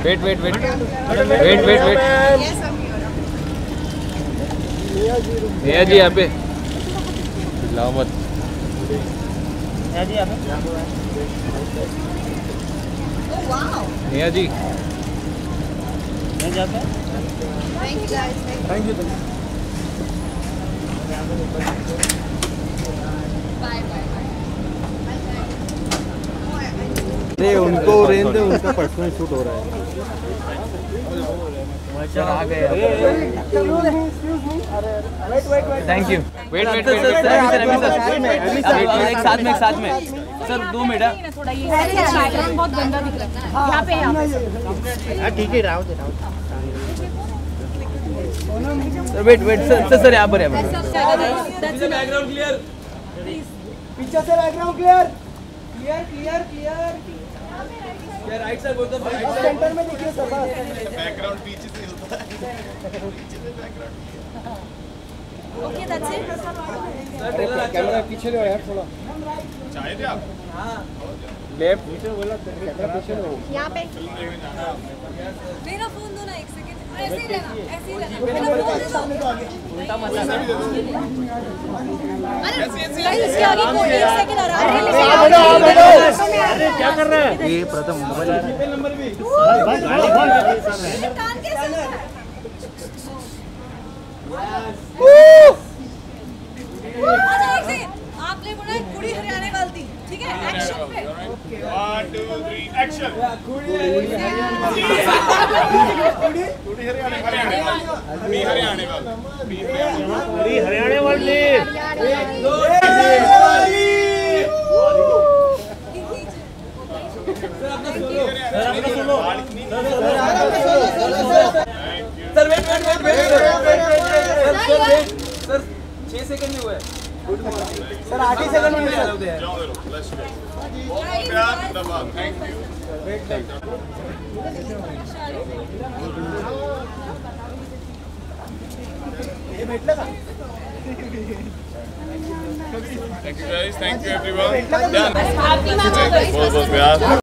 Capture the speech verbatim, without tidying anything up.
Wait wait wait wait wait wait Neha ji यहाँ पे लाओ मत। नेहा जी यहाँ पे। नेहा जी नेहा जी यहाँ पे। Thank you guys. Thank you. Bye bye. अरे उनको रेंज दे, उनका पर्सनल शूट हो रहा है। सर आ गए। Thank you. Wait wait wait एक साथ में एक साथ में सर दो मिनट बैकग्राउंड बहुत गंदा दिख रहा है। यहाँ पे यहाँ पे हाँ ठीक है, राव दे Rao. Sir wait wait sir sir sir यहाँ पर यहाँ पर बैकग्राउंड क्लियर। पीछे से background clear clear clear clear. ये राइट साइड बोलते हैं, राइट साइड सेंटर में देखिए सर। बैकग्राउंड पीछे से होता है, पीछे से background. Okay that's it. Camera पीछे ले यार थोड़ा। चाहे थे आप? हाँ लेफ्ट पीछे बोला, कैमरा पीछे लो। यहाँ पे मेरा फोन दो ना एक सेकंड। ऐसे ही लेना, ऐसे ही लेना। मेरा फोन दे दो। उल्टा मत अरे गाइस इसके आगे कोई एक सेकंड आराम से। अरे क्या कर रहा है ये प्रथम मोबाइल नंबर भी। कान कैसे लगा? अच्छा एक सेकंड, आपने बोला कुड़ी हरियाणा वाली थी, ठीक है? एक्शन पे। One two three action. कुड़ी हरियाणा हरियाणा कुड़ी हरियाणा वाला कुड़ी हरियाणा वाली। Sir wait wait wait wait sir wait sir छह सेकंड में हुआ है सर आठ ही सेकंड में जाओ दे लेट्स गो। बहुत प्यार धन्यवाद, थैंक यू। ये भेटलं का? Thank you guys, thank you everyone. आपकी मैम बहुत बहुत प्यार।